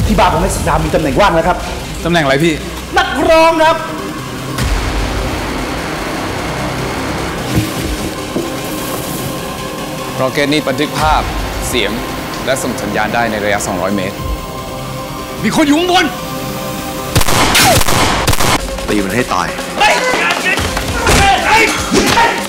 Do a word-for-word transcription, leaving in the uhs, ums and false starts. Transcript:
ที่บ้านของนายศักดามีตำแหน่งว่างแล้วครับตำแหน่งอะไรพี่นักร้องครับร็อกเก็ตนี่บันทึกภาพเสียงและส่งสัญญาณได้ในระยะสองร้อยเมตรมีคนอยู่ข้างบนตีมันให้ตาย